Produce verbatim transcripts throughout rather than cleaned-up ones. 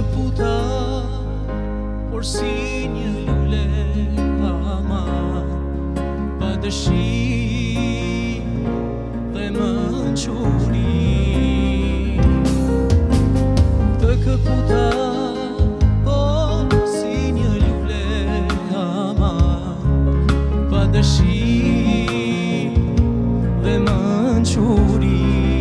puta, por si një lule ama, pa dëshirë dhe mençuri. Të këputa, por si një lule ama, pa dëshirë dhe mençuri.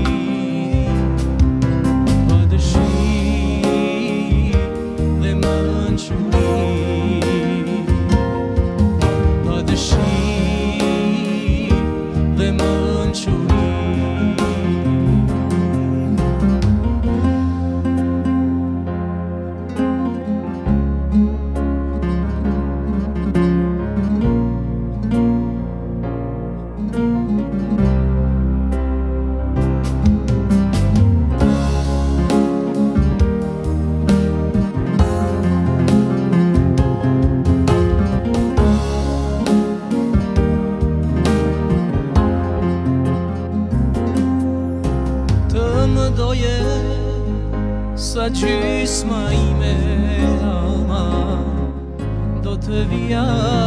Sa gjysma ime ama do të vija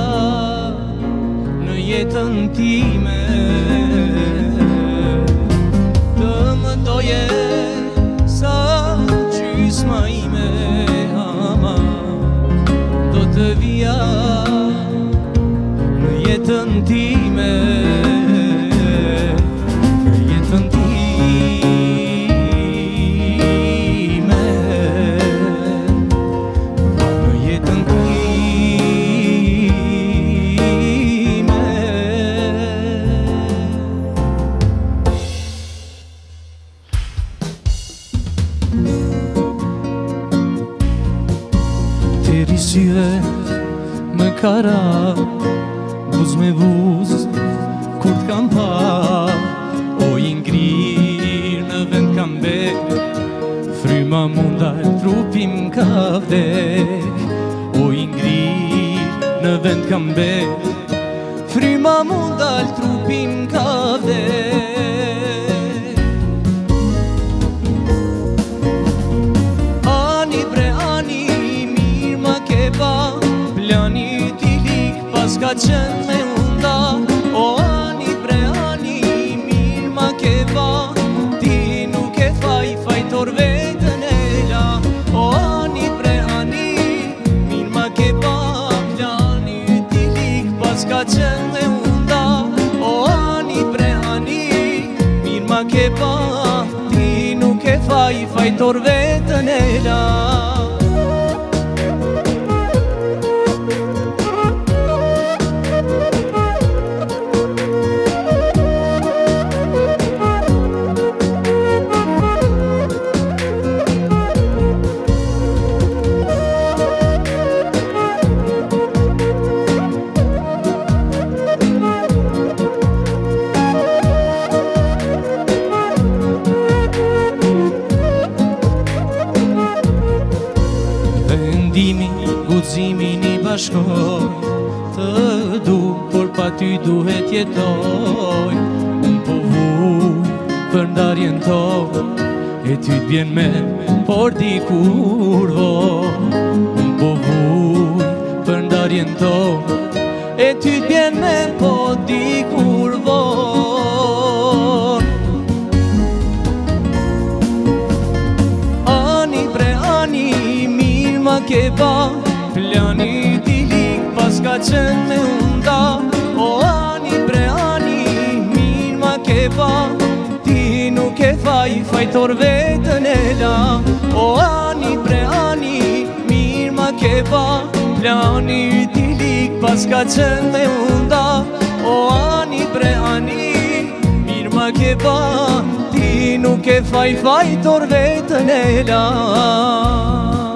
në jetën time. Të më doje sa gjysma ime ama do të vija në jetën time. Në jetën time. Teri syve më kara, buz me buz, kur t'kam pa, o i ngrir në vend kam bek, fryma mundar trupim ka vdek. O i ngrir në vend kam bek, fryma mundar trupim ka vdek. Plani t'i lik pas ka qenë me unda. O ani bre ani, mirë ma ke ba, ti nuk e faj fajtor vetën e la. O ani bre ani, mirë ma ke ba, plani t'i lik pas ka qenë me unda. O ani bre ani, mirë ma ke ba, ti nuk e faj fajtor vetën e la. Guximin i bashkoj, të du, por pa ty duhet jetoj. Unë po vuj për ndarjen toj, e ty t'bjen me, por dikur voj. Unë po vuj për ndarjen toj, e ty t'bjen me, por dikur voj. Ani bre ani, mirë ma ke ba, plani t'i lik pas ka qenë me unda. O ani bre ani, mirë ma ke ba, ti nuk e faj fajtor vetën e la. O ani bre ani, mirë ma ke ba, plani t'i lik pas ka qenë me unda. O ani bre ani, mirë ma ke ba, ti nuk e faj fajtor vetën e la.